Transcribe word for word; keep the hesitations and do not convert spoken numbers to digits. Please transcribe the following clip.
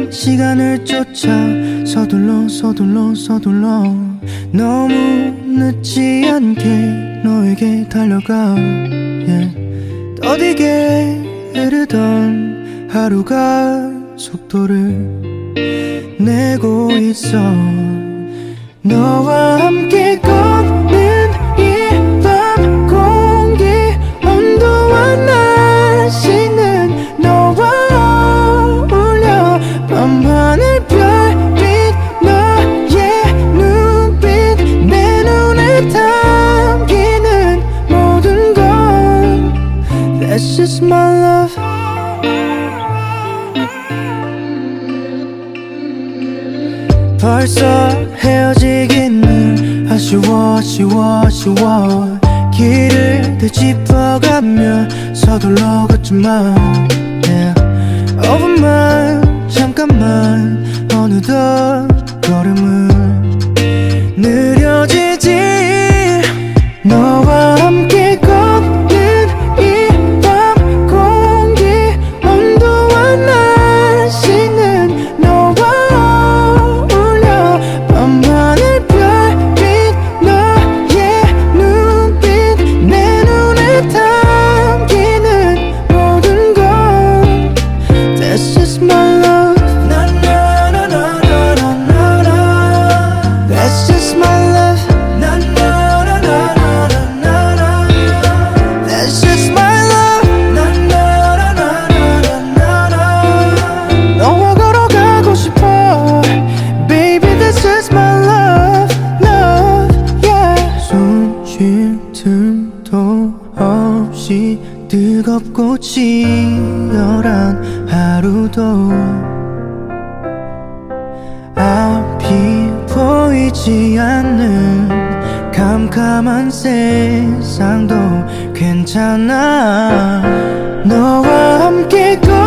시간을 쫓아 서둘러 서둘러 서둘러 너무 늦지 않게 너에게 달려가 yeah. 더디게 흐르던 하루가 속도를 내고 있어 너와 함께 걷는 이 밤 공기 온도와 날씨는 너와 어울려 밤하늘 별빛 너의 눈빛 내 눈에 담기는 모든 건 That's just my love 벌써 헤어지기는 아쉬워 아쉬워 아쉬워 길을 되짚어가며 서둘러 걷지마 yeah. 오 분만 잠깐만 어느덧 걸음은 느려지지 너와 함께 걷는 이 밤 공기 온도와 날씨는 너와 뜨겁고 치열한 하루도 앞이 보이지 않는 캄캄한 세상도 괜찮아 너와 함께 걷